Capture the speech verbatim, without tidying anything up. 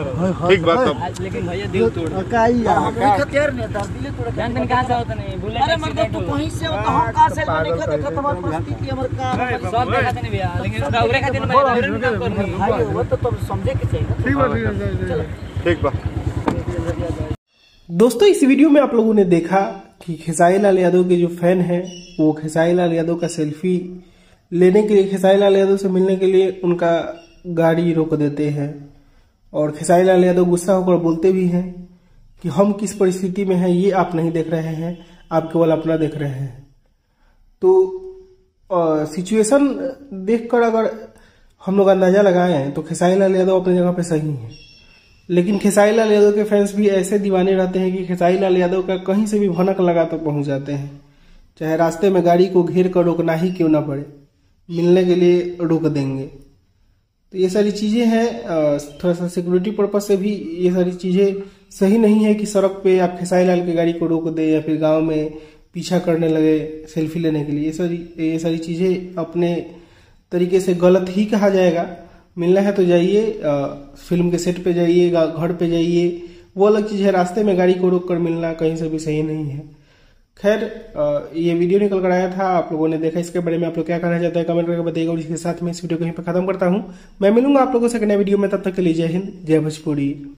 ठीक बात तब। लेकिन भैया दिल तोड़ काई यार खतियार ने दर दिल तोड़ जान तन कहां से होता नहीं बुलेट अरे मर्द तू कहीं से हो तो हम कहां से नहीं खत खत हमार परिस्थिति हमर का सब देखा नहीं भैया लेकिन उरे खातिर मैं उरे में काम करनी भाई वो तो तब समझे के चाहिए। ठीक बात ठीक बात। दोस्तों इस वीडियो में आप लोगों ने देखा कि खेसारी लाल यादव के जो फैन हैं वो खेसारी लाल यादव का सेल्फी लेने के लिए खेसारी लाल यादव से मिलने के लिए उनका गाड़ी रोक देते हैं और खेसारी लाल यादव गुस्सा होकर बोलते भी हैं कि हम किस परिस्थिति में हैं ये आप नहीं देख रहे हैं, आप केवल अपना देख रहे हैं। तो सिचुएशन देखकर अगर हम लोग अंदाजा लगाएं तो खेसारी लाल यादव अपनी जगह पे सही हैं, लेकिन खेसारी लाल यादव के फैंस भी ऐसे दीवाने रहते हैं कि खेसारी लाल यादव का कहीं से भी भनक लगा तो पहुंच जाते हैं, चाहे रास्ते में गाड़ी को घेर कर रोकना ही क्यों ना पड़े, मिलने के लिए रोक देंगे। तो ये सारी चीजें हैं, थोड़ा सा सिक्योरिटी पर्पज से भी ये सारी चीजें सही नहीं है कि सड़क पे आप खेसारी लाल की गाड़ी को रोक दे या फिर गांव में पीछा करने लगे सेल्फी लेने के लिए। ये सारी ये सारी चीजें अपने तरीके से गलत ही कहा जाएगा। मिलना है तो जाइए, फिल्म के सेट पे जाइए, घर पे जाइए, वो अलग चीज है। रास्ते में गाड़ी को रोक कर मिलना कहीं से भी सही नहीं है। खैर, ये वीडियो निकल कर आया था, आप लोगों ने देखा। इसके बारे में आप लोग क्या कहना चाहते हैं कमेंट करके बताइएगा। और इसके साथ में इस वीडियो को यहीं पर खत्म करता हूं। मैं मिलूंगा आप लोगों से नए वीडियो में, तब तक के लिए जय हिंद, जय भोजपुरी।